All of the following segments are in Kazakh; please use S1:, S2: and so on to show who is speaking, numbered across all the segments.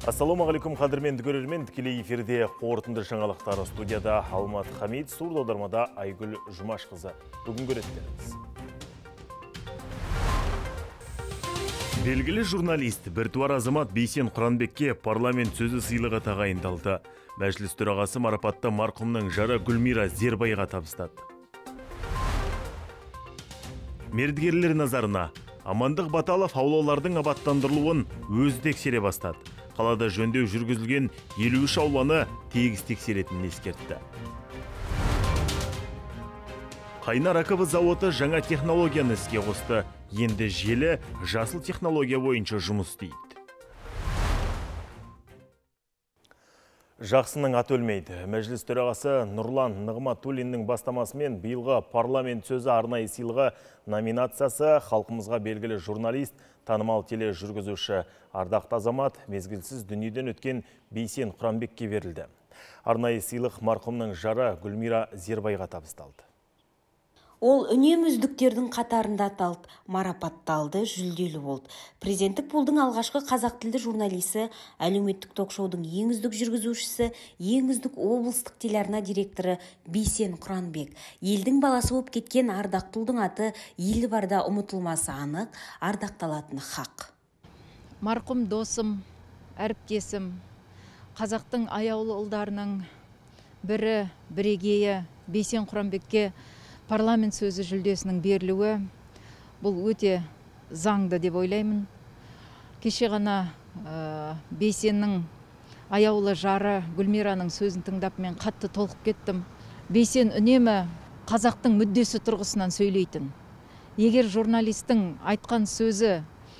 S1: Ассалаумағалейкум қадірменді көрермен, тікелей эфирде қорытынды жаңалықтар студияда Алмат Хамид, сурд аудармада Айгүл Жұмашқызы. Бүгін көреттеріңіз. Белгілі журналист біртуар азамат Бейсен Құранбекке парламент сөзі сыйлығы тағайындалды. Мәжіліс төрағасы марапатты марқұмның жары Гүлмира Зербайға табыстады. Мердігерлер назарына Амандық Баталов аулалардың абаттандырылуын өзі тексере бастады. Қалада жөндеу жүргізілген 53 ауланы тегіс тексеретінін ескертті. Қайнар АКБ зауыты жаңа технологияны іске қосты. Енді желі жасыл технология бойынша жұмыс істейді. Жақсының аты өлмейді. Мәжіліс төрағасы Нұрлан Нығматуллиннің бастамасымен биылғы парламент сөзі арнайы сыйлығы номинациясы халқымызға белгілі журналист, танымал теле жүргізуші ардақты азамат мезгілсіз дүниеден өткен Бейсен Құранбекке берілді. Арнайы сыйлық марқұмның жары Гүлмира Зербайға табысталды.
S2: Ол үнемі үздіктердің қатарында аталып, марапатталды, жүлделі болды. Президенттік пулдың алғашқы қазақ тілді журналисі, әлеуметтік ток-шоудың ең үздік жүргізушісі, ең үздік облыстық телеарна директоры Бейсен Құранбек. Елдің баласы болып кеткен ардақтылдың аты елі барда ұмытылмасы анық, ардақталатыны хақ.
S3: Марқұм досым, әріптесім, қазақтың аяулы ұлдарының бірі, бірегейі Бейсен Құранбекке парламент сөзі жүлдесінің берілуі бұл өте заңды деп ойлаймын. Кеше ғана Бейсеннің аяулы жары Гүлмираның сөзін тыңдап мен қатты толқып кеттім. Бейсен үнемі қазақтың мүддесі тұрғысынан сөйлейтін. Егер журналистің айтқан сөзі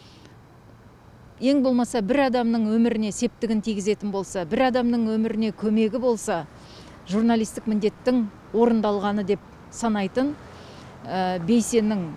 S3: ең болмаса бір адамның өміріне септігін тигізетін болса, бір адамның өміріне көмегі болса, журналистік міндеттің орындалғаны деп санайтын Бейсеннің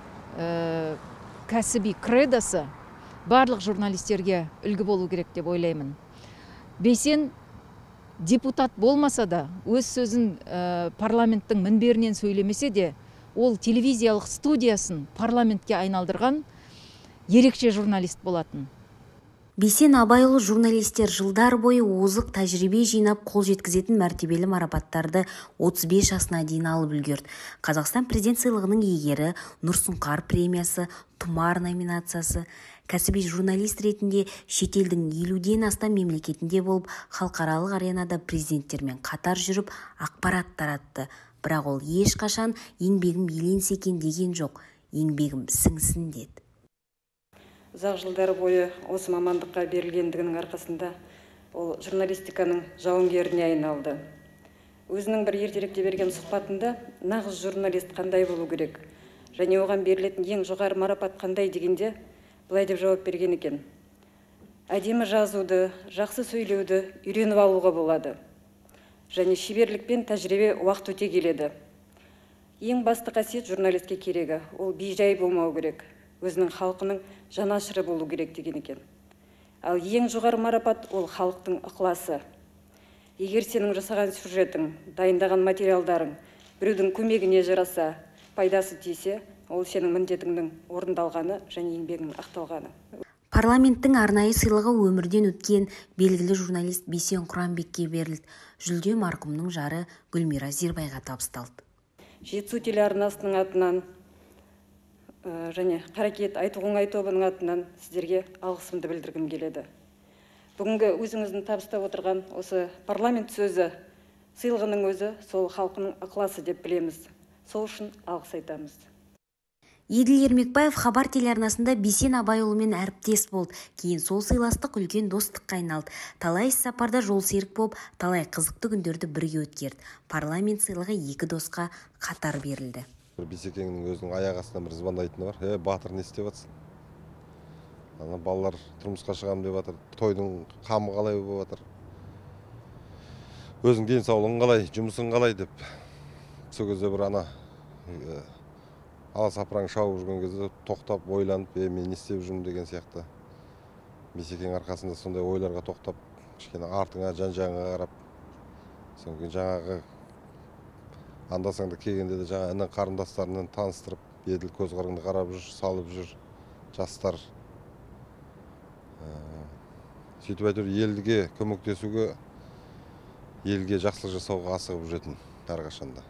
S3: кәсіби кредосы барлық журналистерге үлгі болу керек деп ойлаймын. Бейсен депутат болмаса да, өз сөзін парламенттің мінберінен сөйлемесе де, ол телевизиялық студиясын парламентке айналдырған ерекше журналист болатын.
S2: Бейсен абайлы журналистер жылдар бойы озық тәжірибе жинап қол жеткізетін мәртебелі марапаттарды 35 жасына дейін алып үлгерді. Қазақстан президент сыйлығының иегері, Нұрсұңқар премиясы, Тұмар номинациясы, кәсіби журналист ретінде шетелдің 50-ден астам мемлекетінде болып, халықаралық аренада президенттермен қатар жүріп, ақпарат таратты. Бірақ ол ешқашан еңбегім еленсе екен деген жоқ, еңбегім сіңсін деді.
S4: Ұзақ жылдар бойы осы мамандыққа берілгендігінің арқасында ол журналистиканың жауынгеріне айналды. Өзінің бір ертеректе берген сұхбатында нағыз журналист қандай болу керек және оған берілетін ең жоғары марапат қандай дегенде былай деп жауап берген екен. Әдемі жазуды, жақсы сөйлеуді үйреніп алуға болады. Және шеберлікпен тәжірибе уақыт өте келеді. Ең басты қасиет журналистке керегі, ол бейжай болмау керек. Өзінің халқының жанашыры болу керек деген екен. Ал ең жоғары марапат ол халықтың ықыласы. Егер сенің жасаған сюжетің, дайындаған материалдарың біреудің көмегіне жараса, пайдасы тисе, ол сенің міндетіңнің орындалғаны және еңбегінің ақталғаны.
S2: Парламенттің арнайы сыйлығы өмірден өткен белгілі журналист Бейсен Құранбекке берілді. Жүлде марқұмның жары Гүлмира Зербайға табысталды.
S4: Жетісу телеарнасының атынан және Қаракет айтуғың тобының атынан сіздерге алғысымды білдіргім келеді. Бүгінгі өзіңіздің табыстап отырған осы парламент сөзі сыйлығының өзі сол халқының ықыласы деп білеміз. Сол үшін алғыс айтамыз.
S2: Еділ Ермекбаев Хабар телеарнасында Бейсен Абайұлымен әріптес болды. Кейін сол сыйластық үлкен достыққа айналды. Талай сапарда жол серік болып, талай қызықты күндерді бірге өткерді. Парламент сыйлығы екі досқа қатар берілді.
S5: Бейсекеңнің өзінің аяқ астынан бір звондайтыны бар. Батыр не істеп жатсың? Балалар тұрмысқа шығамын деп жатыр. Тойдың қамы қалай болып жатыр? Өзің денсаулығың қалай, жұмысың қалай деп. Сол кезде бір аласапыраң шауып жүрген кезде тоқтап ойланып, мен не істеп жүрмін деген сияқты. Бейсекең арқасында сондай ойларға тоқтап, кішкене артыңа, жан-жағыңа қарап, содан кейін жаңағы анда-санда келгенде де жаңа іні қарындастарынан таныстырып, еділ көзқарыңды қарап жүр, салып жүр, жастар. сөйтіп әйтеуір елге көмектесуге, елге жақсылық жасауға асығып жүретін әрқашанда.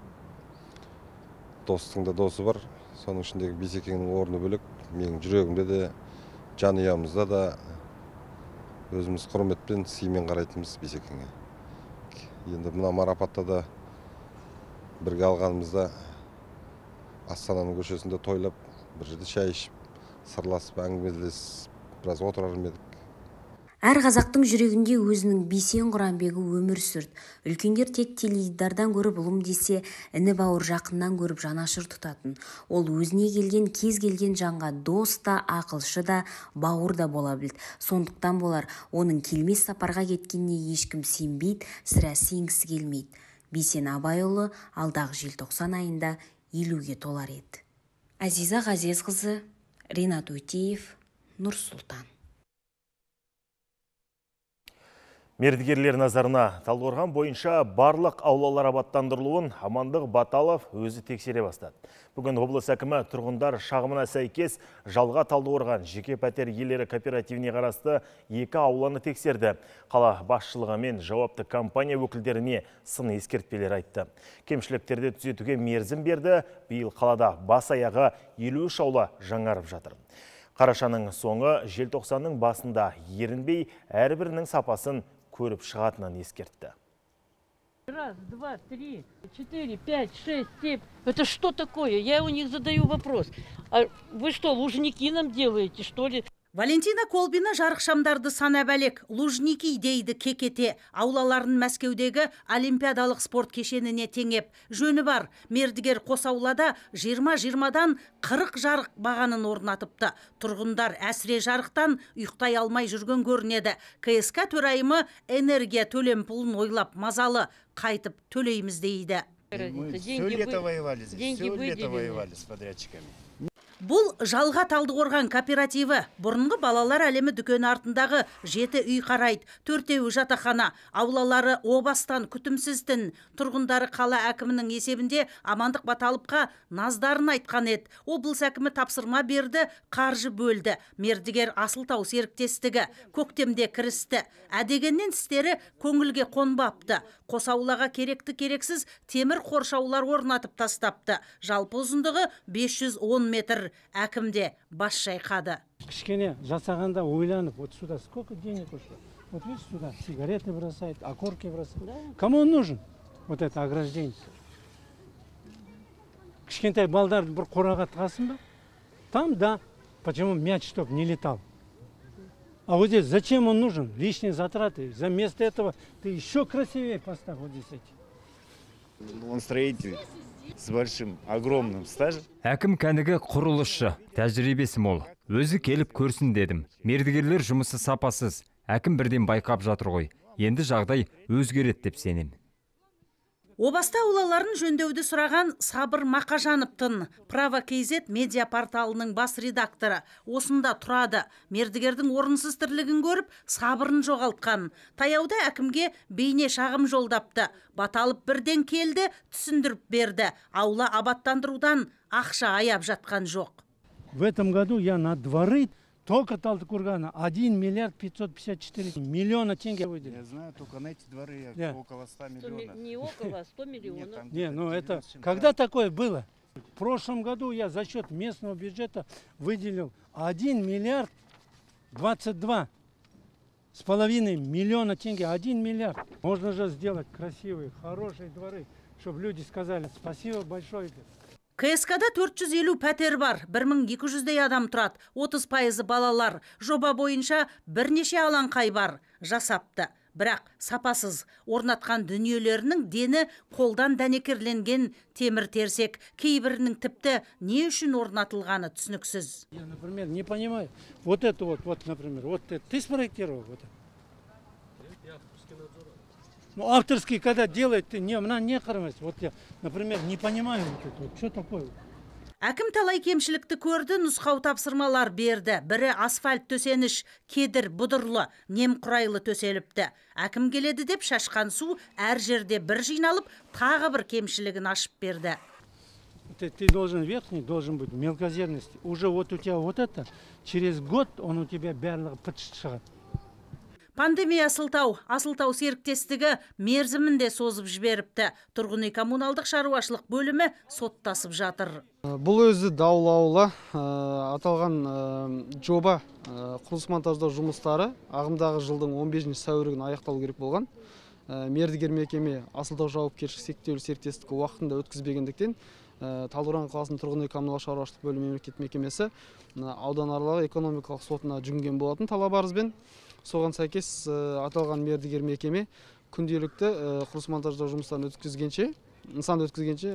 S5: Достың да досы бар, соның ішіндегі Бейсекеңнің орны бөлек, менің жүрегімде де, жанұямызда да өзіміз құрметпен, сыймен қарайтынымыз Бейсекеңе. Енді мына марапатта да бірге алғанымызда Астананың көшесінде тойлап, бір жерде шай ішіп, сырласып, әңгімелесіп, біраз отырар едік.
S2: Әр қазақтың жүрегінде өзінің Бейсен Құранбегі өмір сүрді. Үлкендер тек теледидардан көріп ұлым десе, іні бауыр жақыннан көріп жанашыр тұтатын. Ол өзіне келген кез келген жанға дос та, ақылшы да, бауыр да бола білді. Сондықтан болар, оның келмес сапарға кеткеніне ешкім сенбейді, сірә сенгісі келмейді. Бейсен Абайұлы алдағы желтоқсан айында 50-ге толар еді. Азиза Ғазезқызы, Ринат Өтеев, Нұр-Сұлтан.
S1: Мердігерлер назарына Талдықорған бойынша барлық аулалар абаттандырылуын Амандық Баталов өзі тексере бастады. Бүгін облыс әкімі тұрғындар шағымына сәйкес жалға Талдықорған жеке пәтер иелері кооперативіне қарасты 2 ауланы тексерді. Қала басшылығы мен жауапты компания өкілдеріне сын ескертпелер айтты. Кемшіліктерді түзетуге мерзім берді. Биыл қалада бас аяғы 53 аула жаңарып жатыр. Қарашаның соңы желтоқсанның басында ерінбей әрбірінің сапасын көріп шығатынын ескертті.
S6: 1, 2, 3, 4, 5, 6, 7. Это что такое? Я у них задаю вопрос. А вы что, лужники нам делаете, что ли?
S7: Валентина Колбина жарықшамдарды санап әлек, лужники дейді кекете, аулаларын Мәскеудегі олимпиадалық спорт кешеніне теңеп. Жөні бар, мердігер қосаулада 20-20-дан 40 жарық бағанын орнатыпты. Тұрғындар әсіре жарықтан ұйықтай алмай жүрген көрінеді. КСК төрайымы энергия төлем пұлын ойлап мазалы, қайтып төлейміз дейді.
S8: Мы все лето воевали здесь, все лето воевали с подрядчиками.
S7: Бұл жалға Талдықорған кооперативі. Бұрынғы балалар әлемі дүкені артындағы 7 үй қарайды, 4-еуі жатақхана, аулалары обастан күтімсізтін. Тұрғындары қала әкімінің есебінде Амандық Баталовқа наздарын айтқан еді. Облыс әкімі тапсырма берді, қаржы бөлді. Мердігер Асылтау серіктестігі көктемде кірісті. Әдегеннен істері көңілге қонбапты. Қосаулаға керекті керексіз темір қоршаулар орнатып тастапты. Жалпы ұзындығы 510 метр. Әкімде бас шайқады.
S9: Кішкене жасағанда ойланып, вот сюда сколько денег ушло? Вот видишь, сюда сигареты бросает, окурки бросает. Да. Кому он нужен? Вот это ограждение. Кішкентай балдар бір қораға тығасың ба? Там, да. Почему мяч, чтоб не летал? А вот здесь зачем он нужен? Лишние затраты. Вместо этого ты еще красивее поставь вот здесь эти.
S8: Он строитель с большим, огромным стажем.
S10: Әкім кәнігі құрылысшы, тәжірибесі мол. Өзі келіп көрсін дедім. Мердігерлер жұмысы сапасыз. Әкім бірден байқап жатыр ғой. Енді жағдай өзгереді деп сенем.
S7: Обаста аулаларын жөндеуді сұраған Сабыр Мақажановтың Право KZ медиа порталының бас редакторы осында тұрады. Мердігердің орынсыз тірлігін көріп, сабырын жоғалтқан. Таяуда әкімге бейне шағым жолдапты. Баталып бірден келді, түсіндіріп берді. Аула абаттандырудан ақша аяп жатқан жоқ.
S9: В этом году я на дворы только Талдыкургана 1 миллиард 554 миллиона тенге выделил.
S8: Я знаю, только на эти дворы около 100 миллионов.
S6: Не около, 100 миллионов.
S9: Не, ну это... Когда такое было? В прошлом году я за счет местного бюджета выделил 1 миллиард 22 с половиной миллиона тенге. 1 миллиард. Можно же сделать красивые, хорошие дворы, чтобы люди сказали спасибо большое.
S7: КСК-да 450 пәтер бар, 1200-дей адам тұрады, 30% балалар. Жоба бойынша бірнеше алаңқай бар, жасапты. Бірақ сапасыз орнатқан дүниелерінің дені қолдан дәнекерленген темір терсек, кейбірінің тіпті не үшін орнатылғаны түсініксіз.
S9: Я, например, не понимаю. Вот это вот, например, вот это. Ты спроектировал вот это? Ну, авторский, когда делает, ты не қарамайсың. Вот я, например, не понимаю вот это. Вот, что такое?
S7: Әкім талай кемшілікті көрді, нұсқау тапсырмалар берді. Бірі асфальт төсеніш, кедір, бұдырлы, немқұрайлы төселіпті. Әкім келеді деп шашқан су әр жерде бір жиналып, тағы бір кемшілігін ашып берді.
S9: Ты должен верхний, должен быть мелкозерность. Уже вот у тебя вот это, через год он у тебя барлығы пытшыт шығады.
S7: Пандемия Асылтау серіктестігі мерзімінде созып жіберіпті. Тұрғын үй коммуналдық шаруашылық бөлімі соттасып жатыр.
S11: Бұл өзі даулаулы. Аталған жоба құрылыс монтаждау жұмыстары ағымдағы жылдың 15 сәуірі күні аяқталу керек болған. Мердігер мекеме Асылтау жауапкершілігі шектеулі серіктестігі уақытында өткізбегендіктен Талдықорған қаласының тұрғын үй коммуналдық шаруашылық бөлімі мемлекеттік мекемесі ауданаралық экономикалық сотына жүгінген болатын талап арызбен. Соған сәйкес аталған мердігер мекеме күнделікті құрылыс монтаждау жұмыстарын нысанды өткізгенше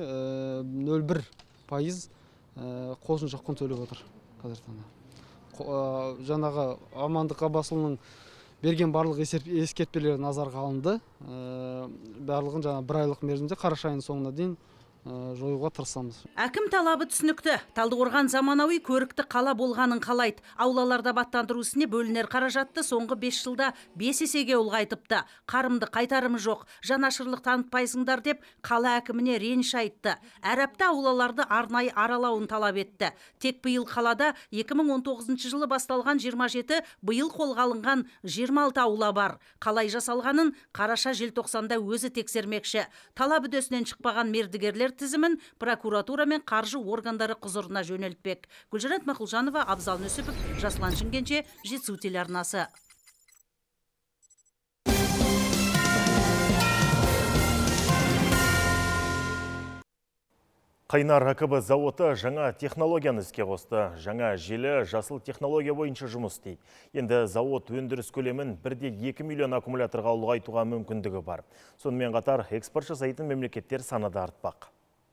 S11: 0,1% қосымша құн төлеп отыр қазіргі таңда. Жаңағы Амандық Аббасұлының берген барлық ескертпелері назарға алынды. Барлығын бір айлық мерзімде қараша айының соңына дейін жоюға тырысамыз.
S7: Әкім талабы түсінікті. Талдықорған заманауи көрікті қала болғанын қалайды. Аулаларда абаттандыру ісіне бөлінер қаражатты соңғы 5 жылда 5 есеге ұлғайтыпты. Қарымды қайтарымы жоқ, жанашырлық танытпайсыңдар деп қала әкіміне реніш айтты. Әр апта аулаларды арнайы аралауын талап етті. Тек биыл қалада 2019 жылы басталған 27, биыл қолға алынған 26 аула бар. Қалай жасалғанын қараша желтоқсанда өзі тексермекші. Талап үдесінен шықпаған мердігерлер тізімін прокуратура мен қаржы органдары құзырына жөнелтпек. Гүлжарат Мақұлжанова, Абзал Нүсіпов, Жасұлан Шымкентше, Жетісу телеарнасы.
S1: Қайнар АКБ зауыты жаңа технологияны іске қосты. Жаңа желі жасыл технология бойынша жұмыс істейді. Енді зауыт өндіріс көлемін 1,2 миллион аккумуляторға ұлғайтуға мүмкіндігі бар. Сонымен қатар экспорт жасайтын мемлекеттер саны да артпақ.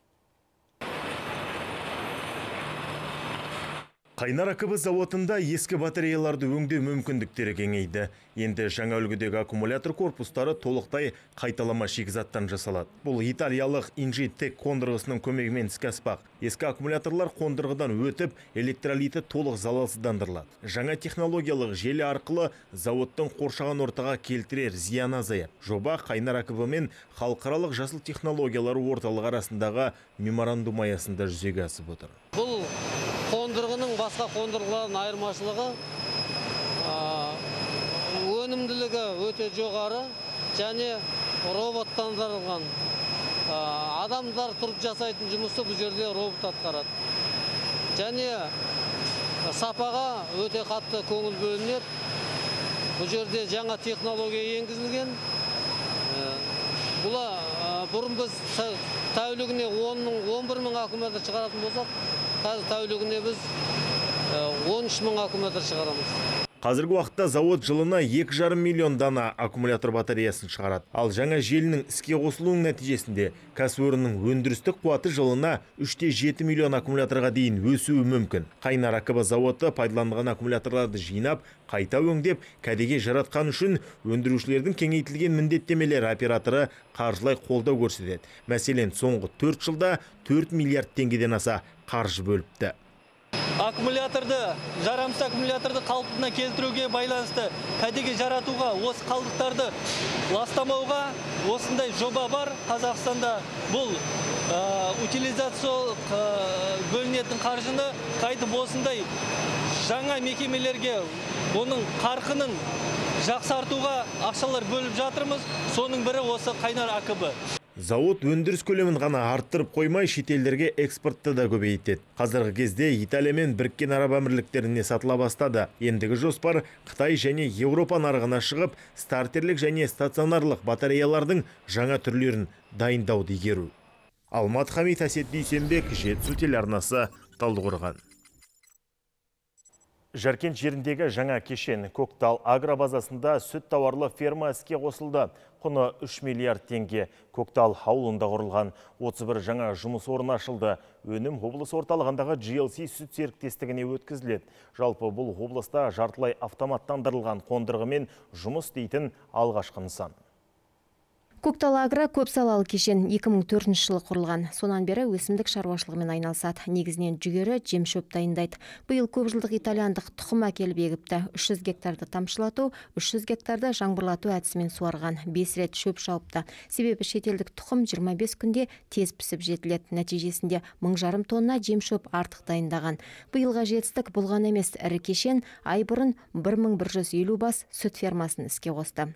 S1: Қайнар АКБ зауытында ескі батареяларды өңдеу мүмкіндіктері кеңейді. Енді жаңа үлгідегі аккумулятор корпустары толықтай қайталама шикізаттан жасалады. Бұл италиялық Injitec қондырғысының көмегімен іске аспақ. Ескі аккумуляторлар қондырғыдан өтіп, электролиті толық залалсыздандырылады. Жаңа технологиялық желі арқылы зауыттың қоршаған ортаға келтірер зияны азаяды. Жоба Қайнар АКБ мен халықаралық жасыл технологиялары орталығы арасындағы меморандум аясында жүзеге асып отыр.
S12: Бұл қондырғының басқа қондырғылардың айырмашылығы өнімділігі өте жоғары және роботтандырылған. Адамдар тұрып жасайтын жұмысты бұл жерде робот атқарады. Және сапаға өте қатты көңіл бөлінеді. Бұл жерде жаңа технология енгізілген. Бұрын біз тәулігіне 11 мың аккумулятор шығаратын болсақ, қазір тәулігіне біз 13 мың аккумулятор шығарамыз.
S1: Қазіргі уақытта завод жылына 2,5 миллион дана аккумулятор батареясын шығарады. Ал жаңа желінің іске қосылуының нәтижесінде кәсіпорынның өндірістік қуаты жылына 3,7 миллион аккумуляторға дейін өсуі мүмкін. Қайнар АКБ зауыты пайдаланған аккумуляторларды жинап, қайта өңдеп, кәдеге жаратқан үшін өндірушілердің кеңейтілген міндеттемелер операторы қаржылай қолдау көрсетеді. Мәселен, соңғы 4 жылда 4 миллиард теңгеден аса қаржы бөліпті.
S13: Жарамсыз аккумуляторды қалпына келтіруге байланысты кәдеге жаратуға, осы қалдықтарды ластамауға осындай жоба бар Қазақстанда. Бұл утилизациялық бөлінетін қаржыны қайтып осындай жаңа мекемелерге оның қарқынын жақсартуға ақшалар бөліп жатырмыз. Соның бірі осы Қайнар АКБ.
S1: Зауыт өндіріс көлемін ғана арттырып қоймай, шетелдерге экспортты да көбейтеді. Қазіргі кезде Италия мен Біріккен Араб Әмірліктеріне сатыла бастады. Ендігі жоспар Қытай және Еуропа нарығына шығып, стартерлік және стационарлық батареялардың жаңа түрлерін дайындауды игеру. Алмат Хамит, Әсет Дүйсенбек, Жетісу телеарнасы, Талдықорған. Жаркент жеріндегі жаңа кешен Көктал агробазасында сүт тауарлы ферма іске қосылды. Құны 3 миллиард теңге. Көктал ауылында құрылған 31 жаңа жұмыс орны ашылды. Өнім облыс орталығындағы GLC сүт серіктестігіне өткізіледі. Жалпы бұл облыста жартылай автоматтандырылған қондырғымен жұмыс істейтін алғашқы нысан.
S14: Көктал Агро көп салалы кешен 2004 жылы құрылған. Сонан бері өсімдік шаруашылығымен айналысады. Негізінен жүгері, жем-шөп дайындайды. Биыл көп жылдық итальяндық тұқым әкеліп егіпті. 300 гектарды тамшылату, 300 гектарды жаңбырлату әдісімен суарған. 5 рет шөп шауыпты. Себебі шетелдік тұқым 25 күнде тез пісіп жетіледі. Нәтижесінде 1,5 тонна жем-шөп артық дайындаған. Биылға жетістік бұл ғана емес, ірі кешен ай бұрын 1150 бас сүт фермасын іске қосты.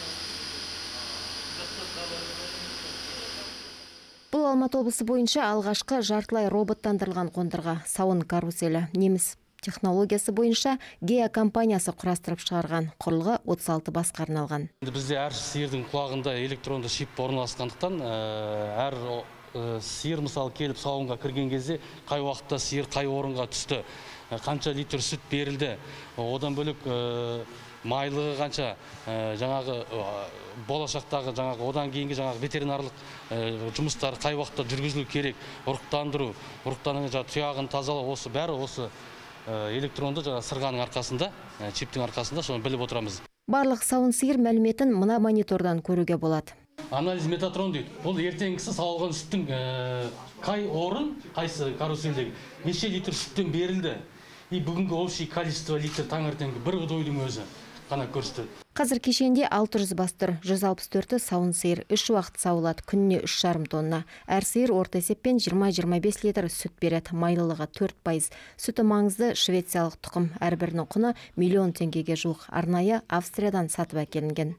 S14: Бұл Алматы облысы бойынша алғашқы жартылай роботтандырылған қондырғы сауын каруселі. Неміс технологиясы бойынша Гея компаниясы құрастырып шығарған. Құрылғы 36 басқа арналған.
S15: Бізде әр сиырдың құлағында электронды шип орналасқандықтан, әр сиыр мысалы келіп сауынға кірген кезде қай уақытта сиыр қай орынға түсті, қанша литр сүт берілді, одан бөлек майлығы қанша, жаңағы болашақтағы одан кейінгі ветеринарлық жұмыстар қай уақытта жүргізілу керек, ұрықтандыру, ұрықтаның тұяғын тазалау, осы бәрі осы электронды сырғаның арқасында, чиптің арқасында соны біліп отырамыз.
S14: Барлық сауын сиыр мәліметін мына монитордан көруге болады.
S15: Анализ метатрон дейді. Бұл ертеңгісі сауылған сүттің қай орын, қайсы каруселдегі неше литр сүттен берілді. Бүгінгі общий количество литр таңертеңгі бір дойдың өзі қана көрсетеді.
S14: Қазір кешенде 600 бас тұр, 164 сауын сиыр 3 уақыт сауылады, күніне 3,5 тонна. Әр сиыр орта есеппен 20-25 литр сүт береді, майлылығы 4%. Сүті маңызды швециялық тұқым, әрбірінің құны миллион теңгеге жуық, арнайы Австриядан сатып әкелінген.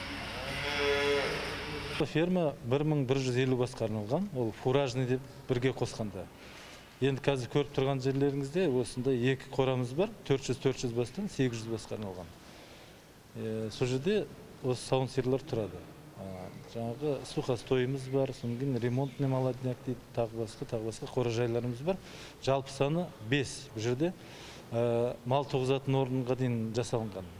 S16: Ферма 1150 басқа арналған, ол фуражный деп бірге қосқанда. Енді қазір көріп тұрған жерлеріңізде осында 2 қорамыз бар, 400 бастан 800 басқа арналған. Сол жерде осы сауын сиырлар тұрады. Жаңағы сухостойымыз бар, соңғы ремонтный молодняк дейді, тағы басқа қоражайларымыз бар. Жалпы саны 5. Бұл жерде мал тоғызатын орынға дейін жасалынған.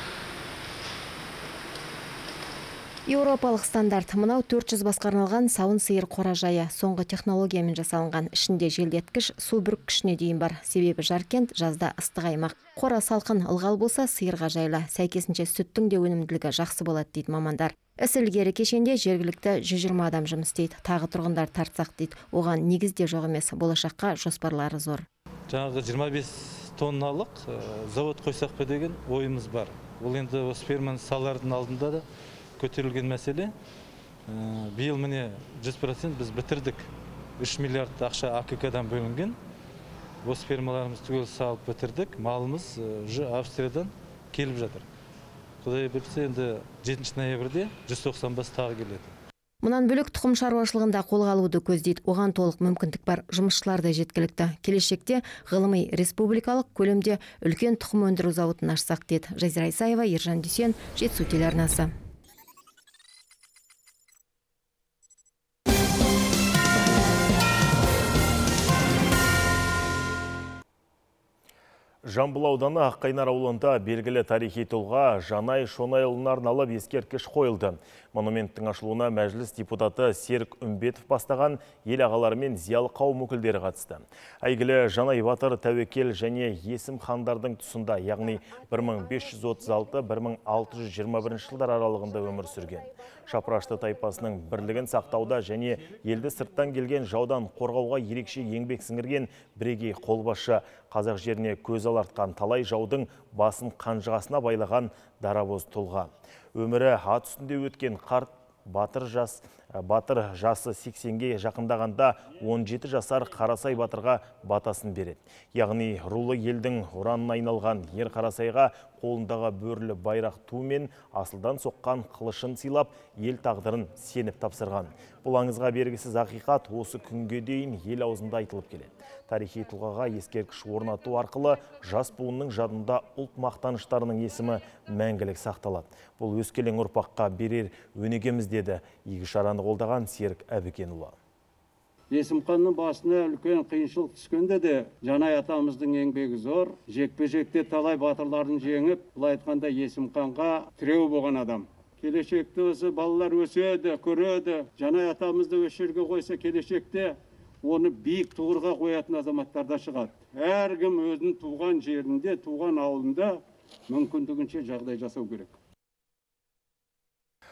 S14: Еуропалық стандарт. Мынау 400 басқа арналған сауын сиыр қоражайы. Соңғы технологиямен жасалынған. Ішінде желдеткіш, су бүріккішіне дейін бар. Себебі Жаркент жазда ыстық аймақ. Қора салқын ылғал болса сиырға жайлы. Сәйкесінше сүттің де өнімділігі жақсы болады дейді мамандар. Іс ілгері кешенде жергілікті 120 адам жұмыс істейді. Тағы тұрғындар тартсақ дейді. Оған негізде жоқ емес, болашаққа жоспарлары зор.
S16: Жаңағы 25 тонналық завод қойсақ па деген ойымыз бар. Ол енді осы ферманы салардың алдында да көтерілген мәселе. Биыл міне 100% біз бітірдік. 3 миллиард ақша АКК-дан бөлінген. Осы фермаларымыз түгел салып бітірдік. Малымыз Австриядан келіп жатыр. Құдай білсе, енді 7 ноябрьде 190 бас тағы келеді.
S14: Мұнан бөлек тұқым шаруашылығында қолға алуды көздейді. Оған толық мүмкіндік бар, жұмысшылар да жеткілікті. Келешекте ғылыми республикалық көлемде үлкен тұқым өндіру зауытын ашсақ деді Жазира Исаева, Ержан Дүйсен, Жетісу телеарнасы.
S1: Жамбыл ауданы Аққайнар ауылында белгілі тарихи тұлға Жанай Шонайұлына арналып ескерткіш қойылды. Монументтің ашылуына мәжіліс депутаты Серік Үмбетов бастаған ел ағалары мен зиялы қауым өкілдері қатысты. Әйгілі Жанай батыр тәуекел және есім хандардың тұсында, яғни 1536-1621 жылдар аралығында өмір сүрген. Шапырашты тайпасының бірлігін сақтауда және елді сырттан келген жаудан қорғауға ерекше еңбек сіңірген бірегей қолбасшы, қазақ жеріне көз алартқан талай жаудың басын қанжығасына байлаған дарабоз тұлға. Өмірі ат үстінде өткен қарт батыр жасы 80-ге жақындағанда 17 жасар Қарасай батырға батасын береді. Яғни рулы елдің ұранына айналған ер Қарасайға қолындағы бөрілі байрақ ту мен асылдан соққан қылышын сыйлап, ел тағдырын сеніп тапсырған. Бұл аңызға бергісіз ақиқат осы күнге дейін ел аузында айтылып келеді. Тарихи тұлғаға ескерткіш орнату арқылы жас буынның жадында ұлт мақтаныштарының есімі мәңгілік сақталады. Бұл өскелең ұрпаққа берер өнегеміз деді игі шараны қолдаған Серік Әбікенұлы.
S17: Есімханның басына үлкен қиыншылық түскенде де Жанай атамыздың еңбегі зор, жекпе-жекте талай батырларын жеңіп, былай айтқанда Есімханға тіреу болған адам. Келешекте осы балалар өседі, көреді. Жанай атамызды осы жерге қойса, келешекте оны биік тұғырға қоятын азаматтар да шығады. Әркім өзінің туған жерінде, туған ауылында мүмкіндігінше жағдай жасау керек.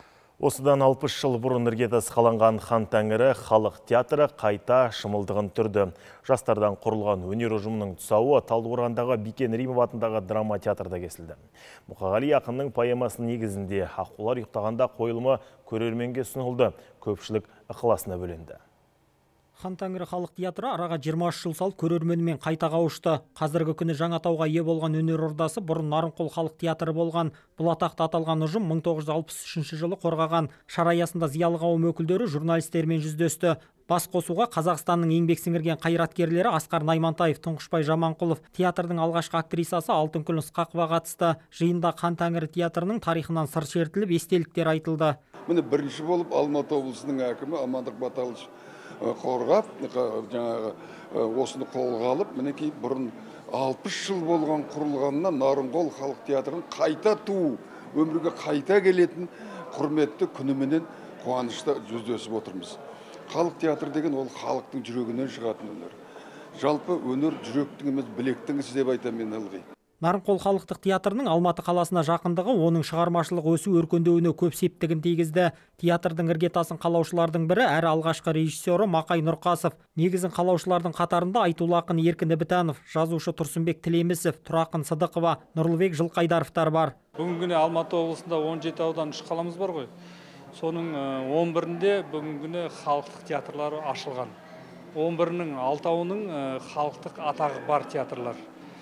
S1: Осыдан 60 жыл бұрын іргетасы қаланған Хан Тәңірі халық театры қайта шымылдығын түрді. Жастардан құрылған өнер ұжымының тұсауы Талдықорғандағы Бикен Римов атындағы драма театрда кесілді. Мұқағали ақынның поэмасының негізінде «Аққулар ұйықтағанда» қойылымы көрерменге ұсынылды. Көпшілік ықыласына бөленді.
S18: Хан Тәңірі халық театры араға 23 жыл салып көрерменімен қайта қауышты. Қазіргі күні Жаңатауға ие болған өнер ордасы бұрын Нарынқол халық театры болған. Бұл атақты аталған ұжым 1963 жылы қорғаған. Шара аясында зиялы қауым өкілдері журналистермен жүздесті. Бас қосуға Қазақстанның еңбек сіңірген қайраткерлері Асқар Наймантаев, Тұңғышбай Жаманқұлов, театрдың алғашқы актрисасы Алтынкүл Ысқақова қатысты. Жиында Хан Тәңірі театрының тарихынан сыр шертіліп, естеліктер айтылды.
S19: Міне бірінші болып Алматы облысының әкімі Амандық Баталович қорғап, жаңағы осыны қолға алып, мінекей бұрын 60 жыл болған құрылғанына Нарынқол халық театрын қайта туу, өмірге қайта келетін құрметті күніменен қуанышта жүздесіп отырмыз. Халық театры деген ол халықтың жүрегінен шығатын өнер. Жалпы өнер жүректің емес, білектің ісі деп айтамын ылғи.
S18: Нарынқол халықтық театрының Алматы қаласына жақындығы оның шығармашылық өсу өркендеуіне көп септігін тигізді. Театрдың іргетасын қалаушылардың бірі әрі алғашқы режиссері Мақай Нұрқасов. Негізін қалаушылардың қатарында айтулы ақын Еркін Ібітанов, жазушы Тұрсынбек Тілемісов, Тұрақын Сыдықова, Нұрлыбек Жылқайдаровтар бар.
S16: Бүгінгі Алматы облысында 17 аудан 3 қаламыз бар ғой. Соның 11-інде бүгінгі халықтық театрлары ашылған. 11-нің 6-ауының халықтық атағы бар театрлар.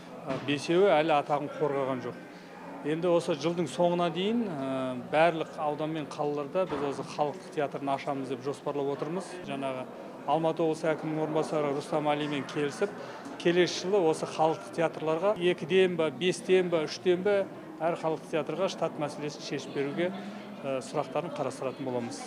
S16: 5-еуі әлі атағын қорғаған жоқ. Енді осы жылдың соңына дейін барлық аудан мен қалаларда біз осы халықтық театрын ашамыз деп жоспарлап отырмыз. Жаңағы Алматы облысы әкімінің орынбасары Рустам Алимен келісіп, келесі жылы осы халықтық театрларға 2-ден ба, 5-тен ба, 3-тен ба әр халықтық театрға штат мәселесін шешіп беруге сұрақтарын қарастыратын боламыз.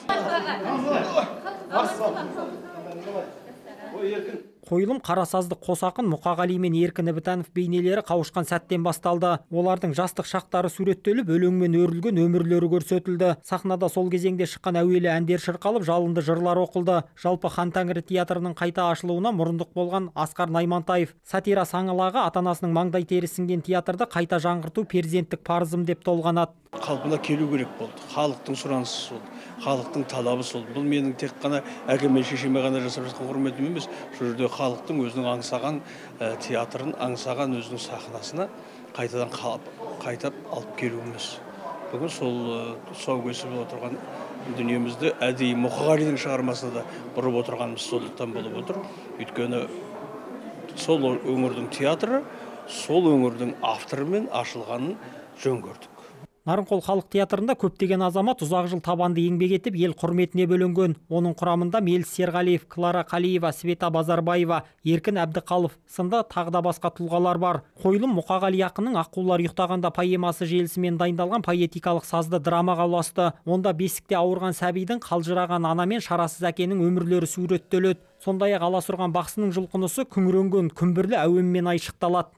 S18: Қойылым Қарасазды Қосақын, Мұқағали мен Еркін Ібітанов бейнелері қауышқан сәттен басталды. Олардың жастық шақтары суреттеліп, өлеңмен өрілген өмірлері көрсетілді. Сахнада сол кезеңде шыққан әуелі әндер шырқалып, жалынды жырлар оқылды. Жалпы Хан Тәңірі театрының қайта ашылуына мұрындық болған Асқар Наймантаев. Сатира саңылағы ата-анасының маңдай тері сіңген театрды қайта жаңғырту перзенттік парызым деп толғанады.
S20: Қалпына келу керек болды. Халықтың сұранысы сол, халықтың талабы сол. Бұл менің тек қана әкеме шешеме ғана жасап жатқан құрметім емес. Бұл жерде халықтың өзінің аңсаған театрын, аңсаған өзінің сахнасына қайтадан қайтап алып келуіміз. Бүгін сол тұсау кесіп отырған дүниемізді әдейі Мұқағалидың шығармасына да бұрып отырғанымыз сондықтан болып отыр. Өйткені сол өңірдің театры, сол өңірдің авторымен ашылғанын жөн көрдік.
S18: Нарынқол халық театрында көптеген азамат ұзақ жыл табанды еңбек етіп, ел құрметіне бөленген. Оның құрамында Меліс Серғалиев, Клара Қалиева, Света Базарбаева, Еркін Әбдіқалов сынды тағы да басқа тұлғалар бар. Қойылым Мұқағали ақынның «Аққулар ұйықтағанда» поэмасы желісімен дайындалған поэтикалық сазды драмаға ұласты. Онда бесікте ауырған сәбидің, қалжыраған ана мен шарасыз әкенің өмірлері суреттеледі. Сондай-ақ аласұрған бақсының жұлқынысы күңіренген күмбірлі әуенмен айшықталады.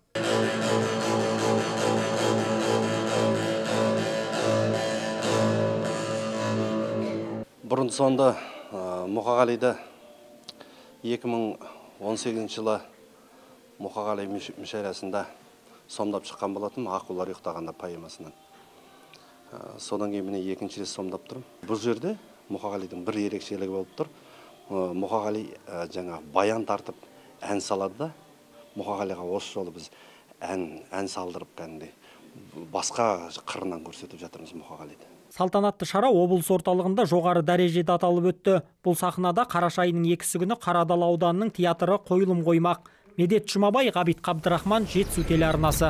S21: Бұрын сонда Мұқағалиді 2018 жылы Мұқағали мүшәйрасында сомдап шыққан болатын «Аққулар ұйықтағанда» поэмасынан. Содан кейін міне екінші рет сомдап тұрмын. Бұл жерде Мұқағалидың бір ерекшелігі болып тұр. Мұқағали жаңа баян тартып ән салады да, Мұқағалиға осы жолы біз ән салдырып кәдімгідей басқа қырынан көрсетіп жатырмыз Мұқағалиді.
S18: Салтанатты шара облыс орталығында жоғары дәрежеде аталып өтті. Бұл сахнада қараша айының 2 күні Қарадалы ауданының театры қойылым қоймақ. Медет Жұмабай, Ғабит Қабдырахман, Жетісу телеарнасы.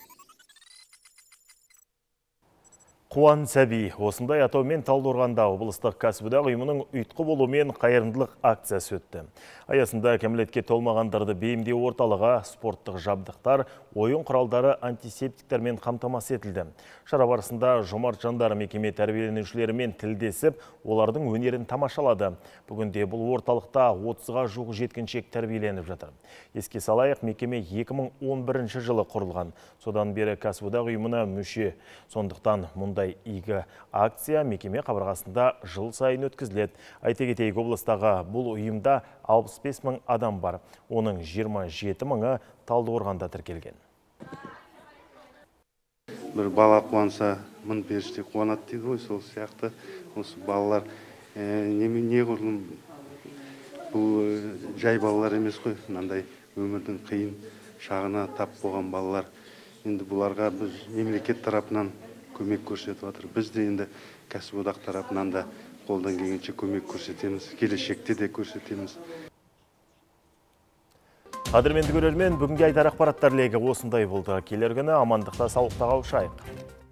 S1: Қуан Сәби, осындай атаумен Талдықорғанда облыстық кәсіподақ ұйымының ұйытқы болуымен қайырымдылық акциясы өтті. Аясында кәмелетке толмағандарды бейімдеу орталығы, спорттық жабдықтар, ойын құралдары антисептиктермен қамтамасыз етілді. Шара барысында жомарт жандар мекеме тәрбиеленушілерімен тілдесіп, олардың өнерін тамашалады. Бүгінде бұл орталықта 30-ға жуық жеткіншек тәрбиеленіп жатыр. Еске салайық, мекеме 2011 жылы құрылған. Содан бері кәсіподақ ұйымына мүше. Сондықтан мұндай игі акция мекеме қабырғасында жыл сайын өткізіледі. Айта кетейік, облыстағы бұл ұйымда 65 мың адам бар. Оның 27 мыңы Талдықорғанда тіркелген.
S3: бір бала қуанса, мың періште қуанады дейді ғой, сол сияқты осы балалар неғұрлым бұл жай балалар емес қой, мынандай өмірдің қиын шағына тап болған балалар. Енді бұларға біз мемлекет тарапынан көмек көрсетіп жатыр. Біз де енді кәсіподақ тарапынан да қолдан келгенше көмек көрсетеміз, келешекте де көрсетеміз.
S1: Қадірменді көрермен, бүгінге айтар ақпараттар легі осындай болды. Келер күні амандықта, саулықта қауышайық.